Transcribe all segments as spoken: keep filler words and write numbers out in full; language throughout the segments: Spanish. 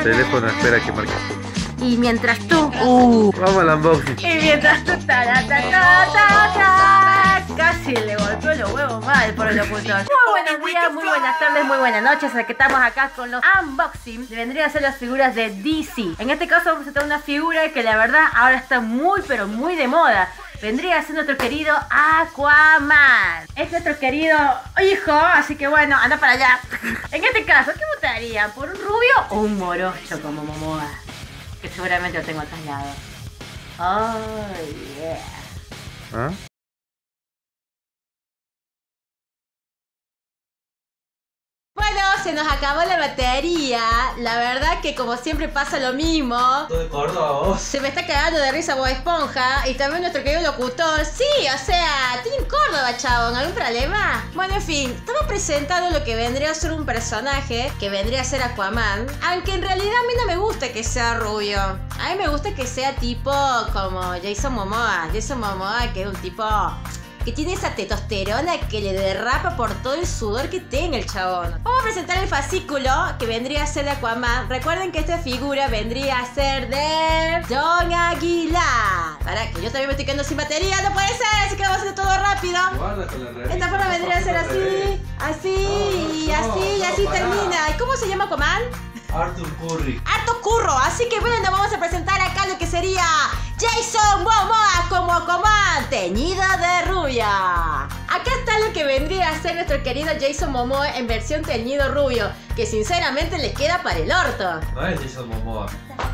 Teléfono espera que marque. Y mientras tú... Uh, Vamos al unboxing. y mientras tú... Ta, ta, ta, ta, ta, ta, casi le golpeó los huevos mal por el locutor. Muy buenos días, muy buenas tardes, muy buenas noches. Que estamos acá con los unboxing. Vendrían a ser las figuras de D C. En este caso vamos a tener una figura que la verdad ahora está muy pero muy de moda. Vendría a ser nuestro querido Aquaman. Es nuestro querido hijo, así que bueno, anda para allá. En este caso, ¿qué votarían? ¿Por un rubio o un morocho como Momoa? Que seguramente lo tengo acá al lado. Oh, yeah. ¿Ah? Bueno, se nos acabó la batería. La verdad que como siempre pasa lo mismo. Todo de Córdoba, vos. Se me está cagando de risa Bob Esponja. Y también nuestro querido locutor. Sí, o sea, tiene en Córdoba, chabón. ¿Algún problema? Bueno, en fin, estamos presentando lo que vendría a ser un personaje, que vendría a ser Aquaman. Aunque en realidad a mí no me gusta que sea rubio. A mí me gusta que sea tipo como Jason Momoa. Jason Momoa, que es un tipo que tiene esa testosterona que le derrapa por todo el sudor que tenga el chabón. Vamos a presentar el fascículo que vendría a ser de Aquaman. Recuerden que esta figura vendría a ser de Don Aguilar. Para que yo también me estoy quedando sin batería, no puede ser, así que vamos a hacer todo rápido. Guarda con la revista. Esta forma vendría a ser así, así, y así, y así termina. ¿Y cómo se llama Aquaman? Arthur Curry. Harto curro, así que bueno, vamos a presentar acá lo que sería Jason Momoa como Aquaman, teñido de rubia. Acá está lo que vendría a ser nuestro querido Jason Momoa en versión teñido rubio, que sinceramente le queda para el orto. No es Jason Momoa.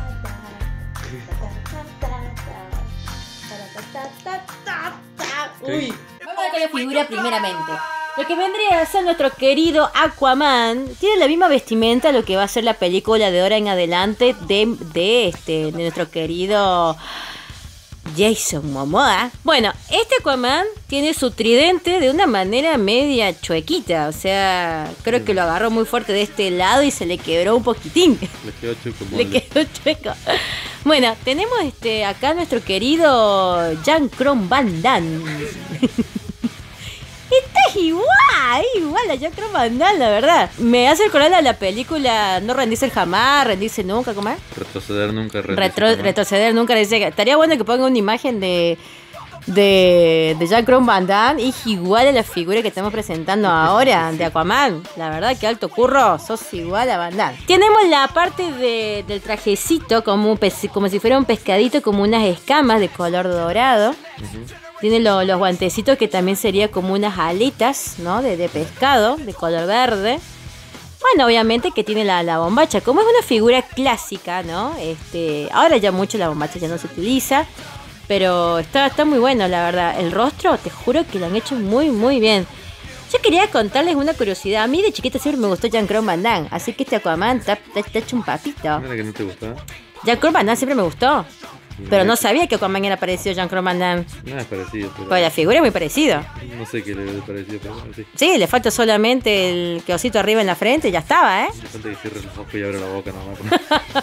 Uy. Vamos a ver la figura primeramente. Lo que vendría a ser nuestro querido Aquaman tiene la misma vestimenta lo que va a ser la película de ahora en adelante de, de este de nuestro querido Jason Momoa. Bueno, este Aquaman tiene su tridente de una manera media chuequita. O sea, creo que lo agarró muy fuerte de este lado y se le quebró un poquitín. Le quedó chueco. Le quedó chueco. Bueno, tenemos este acá nuestro querido Jean-Claude Van Damme. Está igual, igual a Jean-Claude Van Damme, la verdad. Me hace recordar a la película No rendirse jamás, rendirse nunca, ¿cómo es? Retroceder nunca, rendirse Retro, jamás. retroceder nunca, rendirse. Estaría bueno que ponga una imagen de de, de Jean-Claude Van Damme. Es igual a la figura que estamos presentando ahora de Aquaman. La verdad que alto curro, sos igual a Van Damme. Tenemos la parte de, del trajecito como, un pez, como si fuera un pescadito, como unas escamas de color dorado. Uh-huh. Tiene lo, los guantecitos que también sería como unas aletas, ¿no? De, de pescado, de color verde. Bueno, obviamente que tiene la, la bombacha. Como es una figura clásica, ¿no? Este, ahora ya mucho la bombacha ya no se utiliza. Pero está, está muy bueno, la verdad. El rostro, te juro que lo han hecho muy, muy bien. Yo quería contarles una curiosidad. A mí de chiquita siempre me gustó Jean-Claude Van Damme. Así que este Aquaman está, está, está hecho un papito. ¿No era que no te gustaba? Jean-Claude Van Damme siempre me gustó. Pero no sabía que Aquaman era parecido a Jean-Claude Van Damme. No es parecido. Pero... Pues la figura es muy parecida. No sé qué le es parecido, pero sí. Sí, le falta solamente el queosito arriba en la frente y ya estaba, ¿eh? Le falta que cierre los ojos y abra la boca nomás.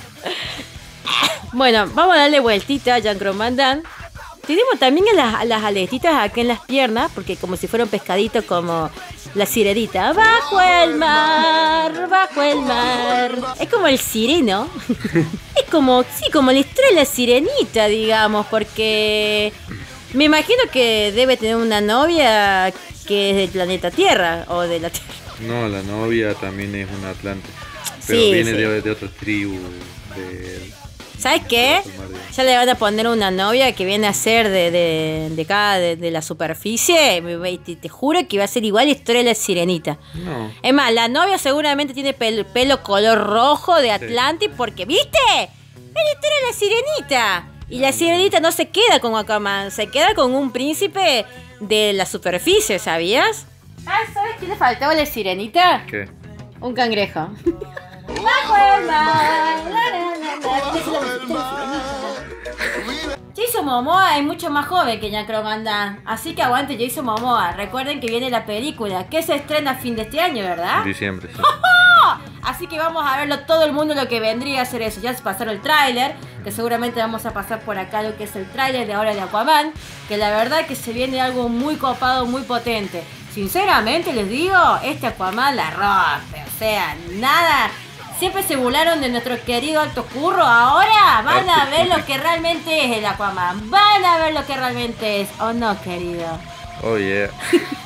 Bueno, vamos a darle vueltita a Jean-Claude Van Damme. Tenemos también las, las aletitas acá en las piernas, porque como si fuera un pescadito como la sirenita. Bajo el mar, bajo el mar. Es como el sireno. Es como, sí, como la historia de la sirenita, digamos, porque me imagino que debe tener una novia que es del planeta Tierra, o de la Tierra. No, la novia también es una atlante, pero Sí, viene sí. de, de otra tribu, de... ¿Sabes qué? Ya le van a poner una novia que viene a ser de, de, de acá, de, de la superficie. Te, te juro que va a ser igual la historia de la sirenita. No. Es más, la novia seguramente tiene pelo, pelo color rojo de Atlantis, porque, ¿viste? Es la historia de la sirenita. Y la sirenita no se queda con Aquaman, se queda con un príncipe de la superficie, ¿sabías? Ah, ¿sabes qué le faltaba a la sirenita? ¿Qué? Un cangrejo. Bajo el mar. Jason Momoa es mucho más joven que Jean-Claude Van Damme, así que aguante Jason Momoa. Recuerden que viene la película que se estrena a fin de este año, ¿verdad? En diciembre, sí. Así que vamos a verlo todo el mundo lo que vendría a ser eso. Ya se pasaron el tráiler, que seguramente vamos a pasar por acá lo que es el tráiler de ahora de Aquaman, que la verdad que se viene algo muy copado, muy potente. Sinceramente les digo, este Aquaman la rompe, o sea, nada... Siempre se burlaron de nuestro querido Alto Curro. Ahora van a ver lo que realmente es el Aquaman. Van a ver lo que realmente es. ¿O no, querido? Oh, yeah.